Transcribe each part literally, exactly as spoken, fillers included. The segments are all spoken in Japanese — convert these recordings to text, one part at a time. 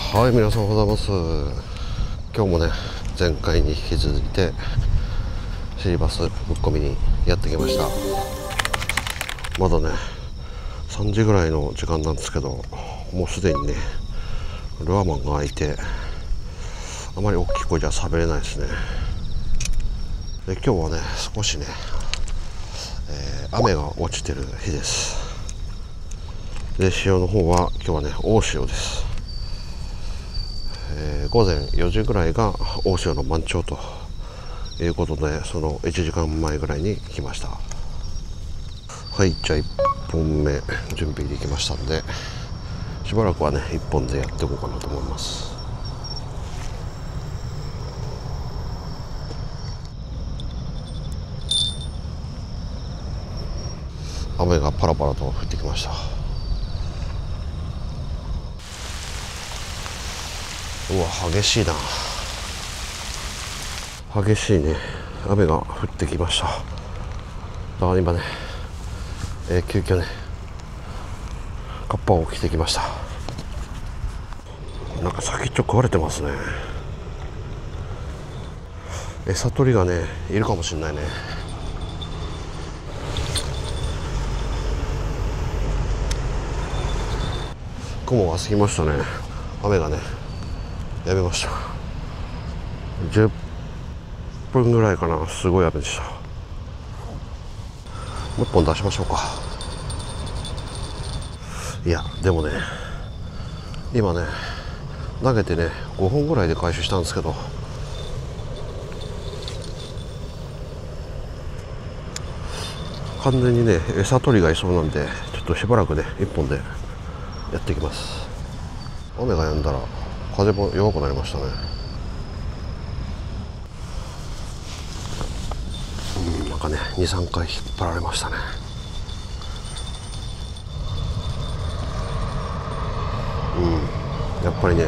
はい、皆さんおはようございます。今日もね、前回に引き続いてシーバスぶっ込みにやってきました。まだねさんじぐらいの時間なんですけど、もうすでにねルアーマンが開いて、あまり大きい声じゃ喋れないですね。で今日はね少しね、えー、雨が落ちてる日です。で潮の方は今日はね大潮です。えー、午前よじぐらいが大潮の満潮ということで、そのいちじかんまえぐらいに来ました。はい、じゃあいっぽんめ準備できましたんで、しばらくはねいっぽんでやっていこうかなと思います。雨がパラパラと降ってきました。うわ激しいな、激しいね雨が降ってきました。だから今ね、えー、急遽ねカッパを着てきました。なんか先っちょ食われてますね。餌取りがねいるかもしれないね。雲が過ぎましたね。雨がねやめました。じゅっぷんぐらいかな、すごい雨でした。もう一本出しましょうか。いやでもね今ね投げてねごほんぐらいで回収したんですけど、完全にね餌取りがいそうなんで、ちょっとしばらくねいっぽんでやっていきます。雨が止んだら風も弱くなりましたね。うん、なんかねにさんかい引っ張られましたね。うん、やっぱりね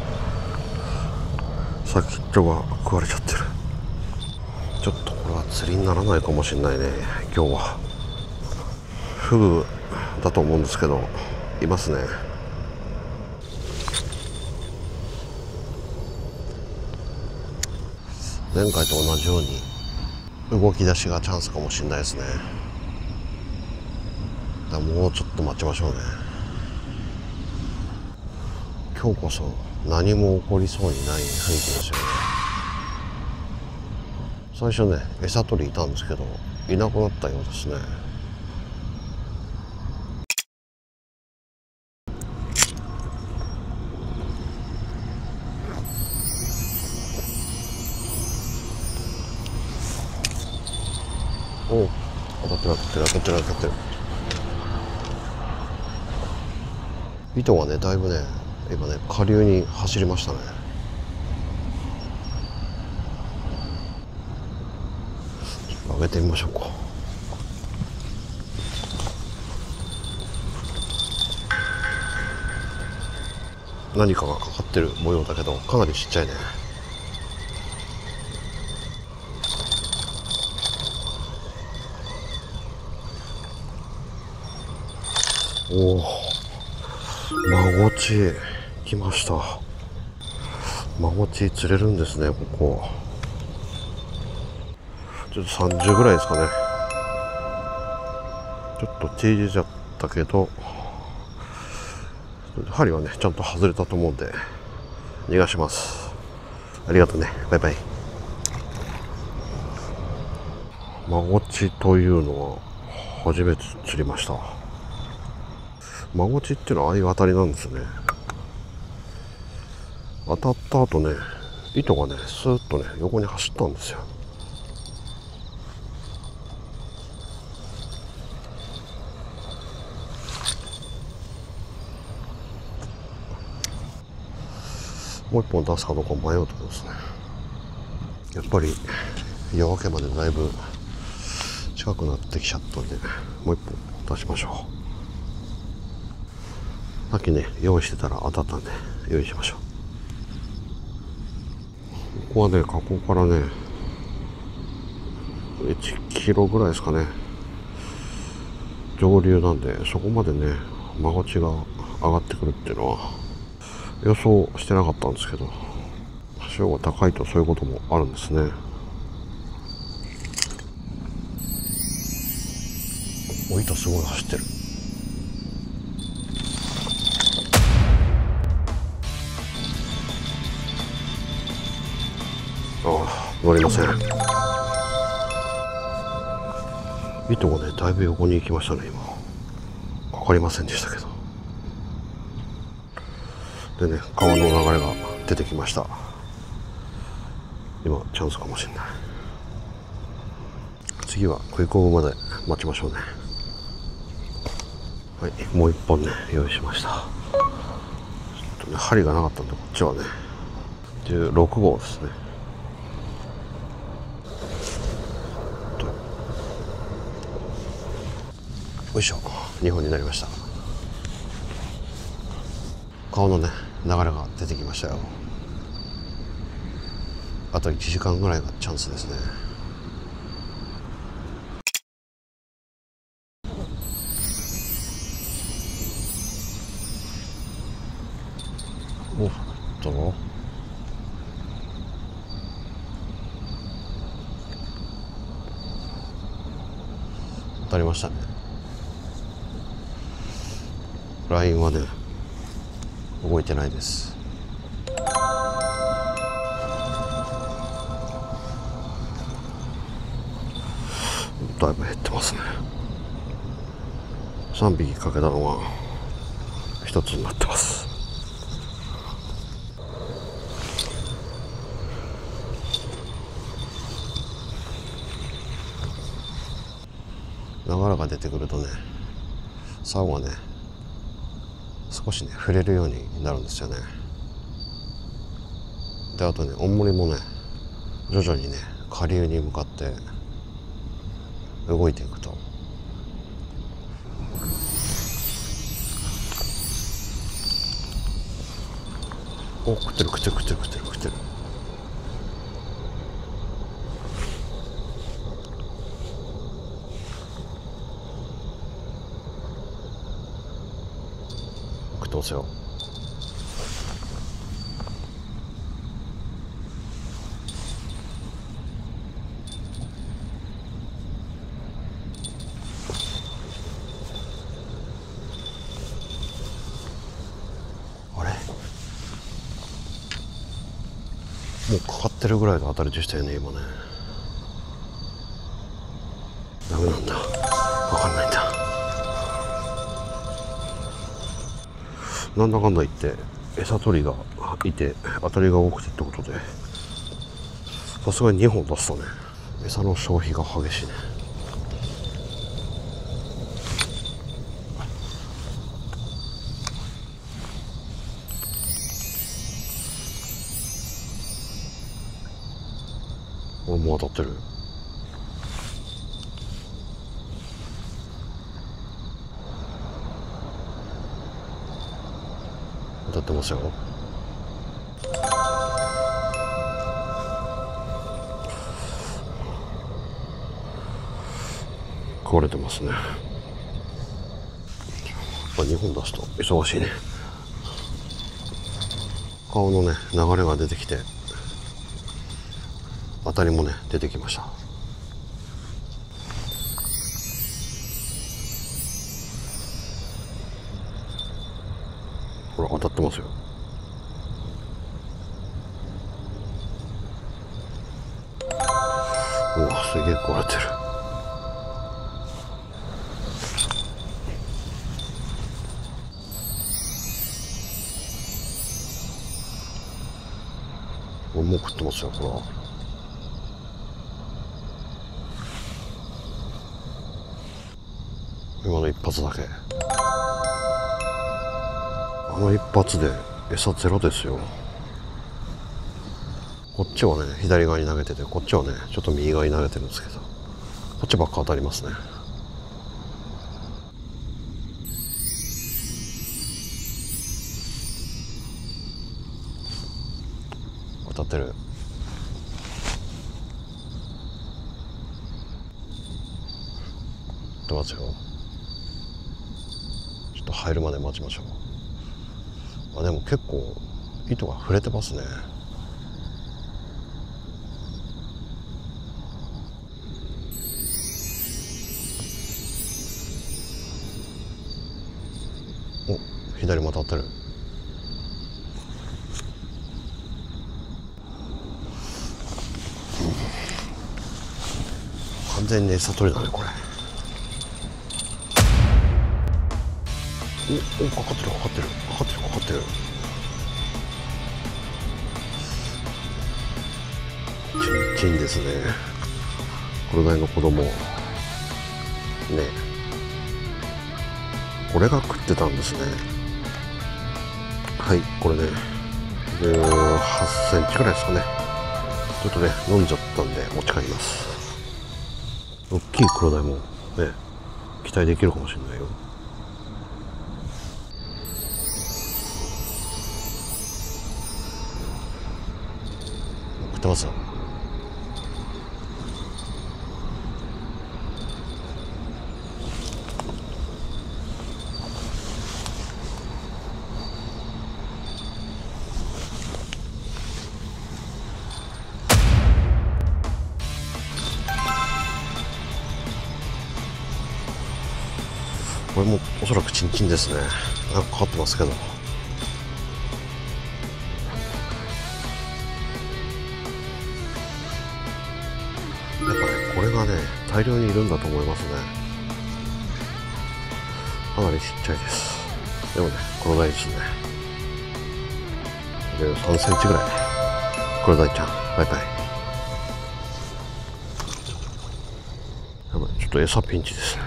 先っちょが食われちゃってる。ちょっとこれは釣りにならないかもしれないね。今日はフグだと思うんですけどいますね。前回と同じように動き出しがチャンスかもしれないですね。だからもうちょっと待ちましょうね。今日こそ何も起こりそうにない雰囲気ですよね。最初ね餌取りいたんですけどいなくなったようですね。おお、当たってる当たってる当たってる当たってる。糸がねだいぶね今ね下流に走りましたね。上げてみましょうか。何かがかかってる模様だけどかなりちっちゃいね。おお、マゴチ来ました。マゴチ釣れるんですね。ここちょっとさんじゅうぐらいですかね。ちょっと縮んじゃったけど針はねちゃんと外れたと思うんで逃がします。ありがとうね、バイバイ。マゴチというのは初めて釣りました。マゴチっていうのはああいう当たりなんですね。当たった後ね糸がねスーッとね横に走ったんですよ。もう一本出すかどうか迷うところですね。やっぱり夜明けまでだいぶ近くなってきちゃったんでもう一本出しましょう。さっきね用意してたら当たったんで用意しましょう。ここはね河口からねいちキロぐらいですかね上流なんで、そこまでねマゴチが上がってくるっていうのは予想してなかったんですけど、潮が高いとそういうこともあるんですね。お、糸すごい走ってる。ああ、乗りません。糸がねだいぶ横に行きましたね。今かかりませんでしたけど。でね、川の流れが出てきました。今チャンスかもしれない。次は食い込むまで待ちましょうね。はい、もう一本ね用意しました。ちょっとね針がなかったんで、こっちはねじゅうろく号ですね。よいしょ、にほんになりました。川のね流れが出てきましたよ。あといちじかんぐらいがチャンスですね。おっと当たりましたね。ラインはね動いてないです。だいぶ減ってますね。さんびきかけたのがひとつになってます。流れが出てくるとね、竿がね少しね触れるようになるんですよね。であとね重りもね徐々にね下流に向かって動いていくと、お、食ってる食ってる食ってる食ってる食ってる。食ってますよ。あれもうかかってるぐらいの当たりでしたよね今ね。ダメなんだ、分かんないんだ。なんだかんだ言って餌取りがいて当たりが多くてってことで、さすがににほん出すとね餌の消費が激しいね。俺もう当たってる。当たってますよ。壊れてますね。にほん出すと忙しいね。川のね流れが出てきて当たりもね出てきました。ほら当たってますよ。うわすげえ壊れてる。もう食ってますよほら。今の一発だけ、あの一発で餌ゼロですよ。こっちはね左側に投げてて、こっちはねちょっと右側に投げてるんですけど、こっちばっか当たりますね。当たってる。当たってますよ。ちょっと入るまで待ちましょう。 あ、でも結構糸が触れてますね。お、左また当たる。完全に餌取りだねこれ。おお、かかってるかかってるかかってるかかってる。チンチンですね。これぐらいの子供ね。これが食ってたんですね。はい、これねじゅうはちセンチぐらいですかね。ちょっとね飲んじゃったんで持ち帰ります。大きいクロダイもね期待できるかもしれないよ。食ってますよ。これもおそらくチンチンですね。なんかかかってますけど。やっぱねこれがね大量にいるんだと思いますね。かなりちっちゃいです。でもねクロダイですね。じゅうさんセンチぐらい。クロダイちゃんバイバイ。やばい、ちょっと餌ピンチですね。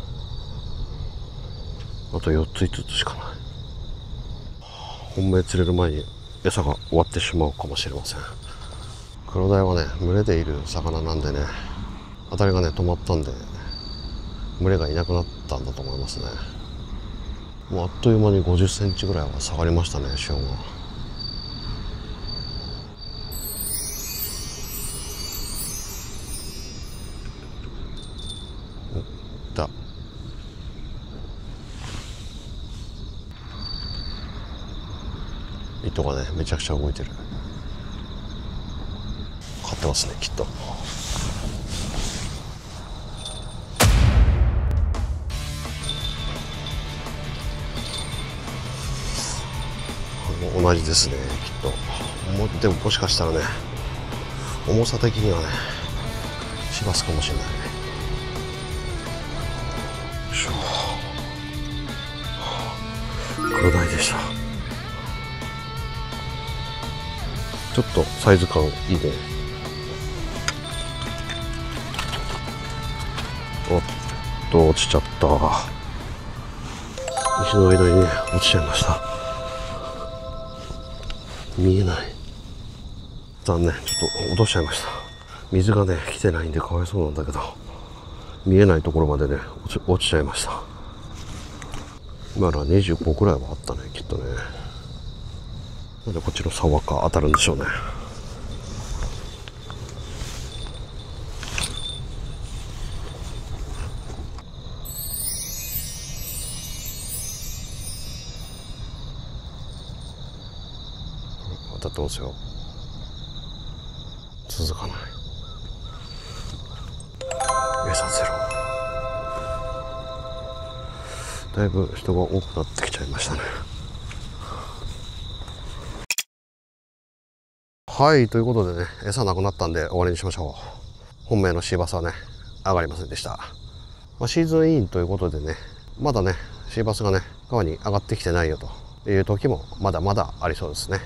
あとよっついつつしかない。本命釣れる前に餌が終わってしまうかもしれません。クロダイはね群れでいる魚なんでね、当たりがね止まったんで群れがいなくなったんだと思いますね。もうあっという間にごじゅっセンチぐらいは下がりましたね、潮が。おっ、いた。糸がねめちゃくちゃ動いてる。買ってますねきっと。同じですねきっと。もでももしかしたらね重さ的にはねシバスかもしれないね。よいしょ、クロダイでした。ちょっとサイズ感いいね。おっと落ちちゃった。石の間にね落ちちゃいました。見えない。残念、ちょっと落としちゃいました。水がね来てないんでかわいそうなんだけど、見えないところまでね落ち、落ちちゃいました。今のはにじゅうごくらいはあったねきっとね。なんでこっちの竿か当たるんでしょうね。当たってますよ。続かない。餌ゼロ。だいぶ人が多くなってきちゃいましたね。はい、ということでね餌なくなったんで終わりにしましょう。本命のシーバスはね上がりませんでした。まあ、シーズンインということでねまだねシーバスがね川に上がってきてないよという時もまだまだありそうですね。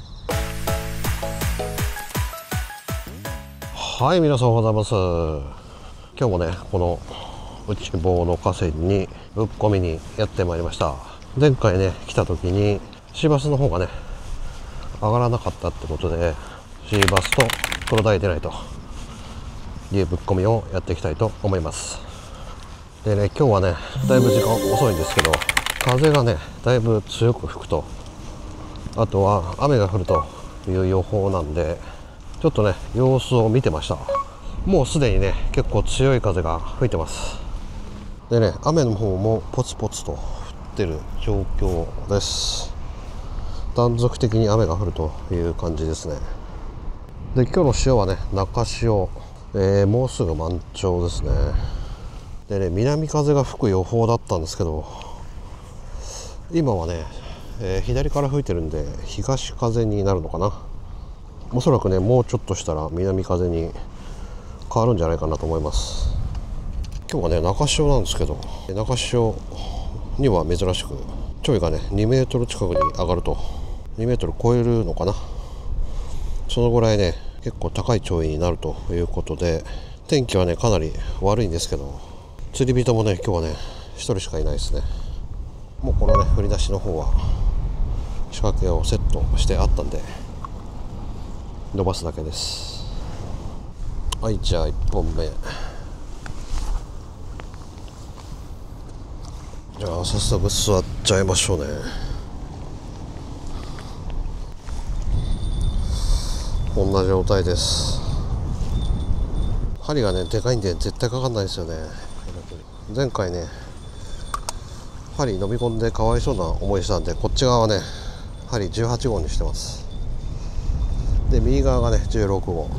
はい、皆さんおはようございます。今日もねこの内房の河川にぶっ込みにやってまいりました。前回ね来た時にシーバスの方がね上がらなかったってことで、シーバスとクロダイ出ないというぶっ込みをやっていきたいと思います。でね今日はねだいぶ時間遅いんですけど、風がねだいぶ強く吹くと、あとは雨が降るという予報なんで、ちょっとね様子を見てました。もうすでにね結構強い風が吹いてます。でね雨の方もポツポツと降ってる状況です。 断続的に雨が降るという感じですね。で、今日の潮はね、中潮、えー、もうすぐ満潮ですね。でね、南風が吹く予報だったんですけど、今はね、えー、左から吹いてるんで東風になるのかな。おそらくね、もうちょっとしたら南風に変わるんじゃないかなと思います。今日はね、中潮なんですけど、中潮には珍しく潮位がねにメートル近くに上がると、にメートル超えるのかな。そのぐらいね、結構高い潮位になるということで、天気はねかなり悪いんですけど、釣り人もね今日はねひとりしかいないですね。もうこのね振り出しの方は仕掛けをセットしてあったんで伸ばすだけです。はい、じゃあいっぽんめ、じゃあ早速座っちゃいましょうね。こんな状態です。針がねでかいんで絶対かかんないですよね。前回ね針飲み込んでかわいそうな思いしたんで、こっち側はね針じゅうはちごうにしてます。で、右側がねじゅうろくごう。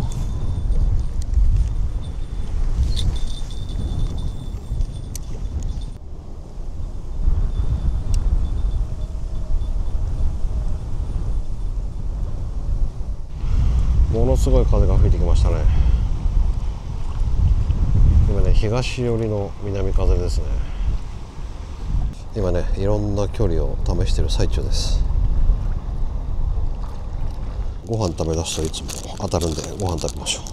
ものすごい風が吹いてきましたね。今ね東寄りの南風ですね。今ねいろんな距離を試している最中です。ご飯食べ出すといつも当たるんで、ご飯食べましょ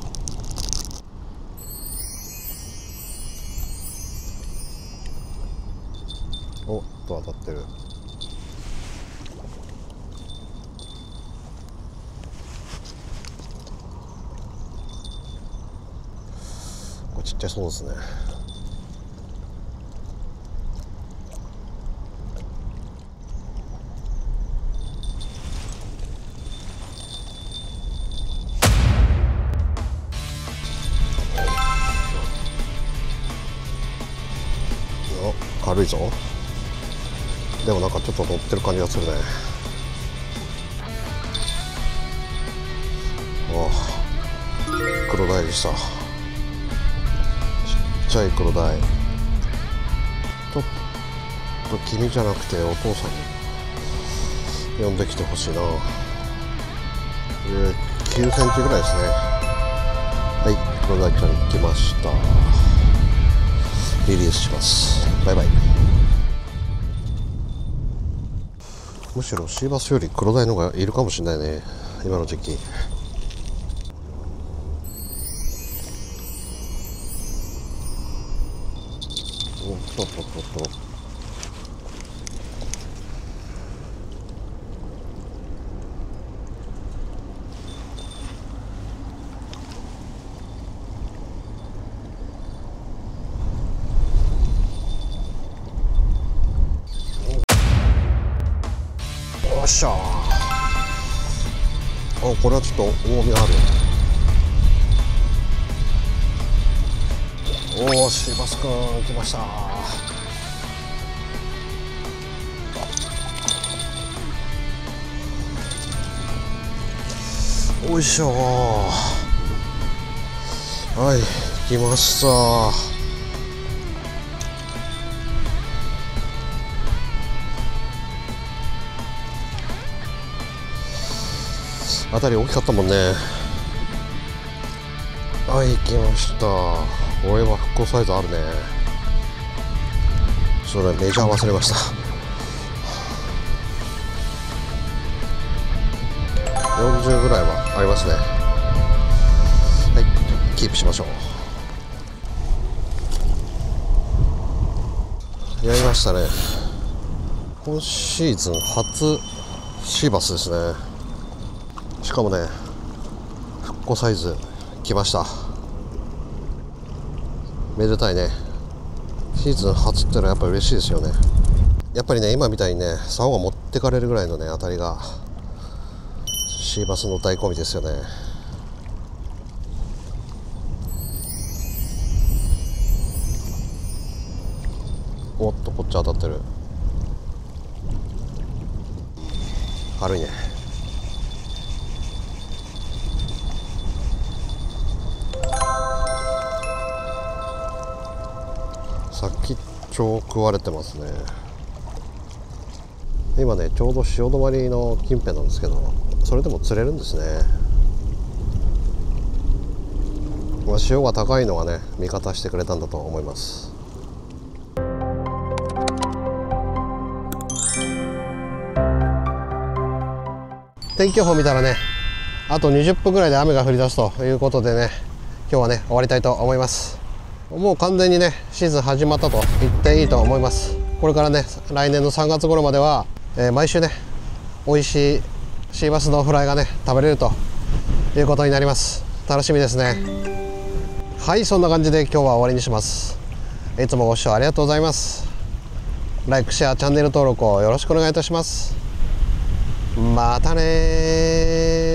う。おっと当たってる。これちっちゃそうですね。軽いぞ。でもなんかちょっと乗ってる感じがするね。ああ、黒鯛でした。ちっちゃい黒鯛。ちょっと君じゃなくてお父さんに呼んできてほしいな。きゅうセンチぐらいですね。はい、黒鯛ちゃん来ました。リリースします。バイバイ。むしろシーバスより黒鯛の方がいるかもしれないね、今の時期。おっとっとっとっと。よっしゃー。あ、これはちょっと重みがある。おお、シーバスくん来ました。おいしょー。はい、来ました。当たり大きかったもんね。はい、来ました。これは復興サイズあるね。それメジャー忘れました。よんじゅうぐらいはありますね。はい、キープしましょう。やりましたね。今シーズン初シーバスですね。しかもね、復興サイズ来ました。めでたいね。シーズン初ってのはやっぱり嬉しいですよね。やっぱりね、今みたいにね、竿が持ってかれるぐらいのね当たりがシーバスの醍醐味ですよね。おっと、こっち当たってる。 軽いね。先っちょ食われてますね。今ねちょうど潮止まりの近辺なんですけど、それでも釣れるんですね。まあ、潮が高いのがね味方してくれたんだと思います。天気予報見たらね、あとにじゅっぷんぐらいで雨が降り出すということでね、今日はね終わりたいと思います。もう完全にねシーズン始まったと言っていいと思います。これからね来年のさんがつ頃までは、えー、毎週ね美味しいシーバスのフライがね食べれるということになります。楽しみですね。はい、そんな感じで今日は終わりにします。いつもご視聴ありがとうございます。ライク、シェア、チャンネル登録をよろしくお願いいたします。またねー。